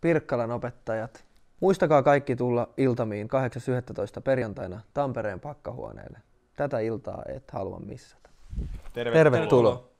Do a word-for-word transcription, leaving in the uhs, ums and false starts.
Pirkkalan opettajat. Muistakaa kaikki tulla iltamiin kahdeksas yhdestoista perjantaina Tampereen pakkahuoneelle. Tätä iltaa et halua missata. Tervetuloa. Tervetuloa.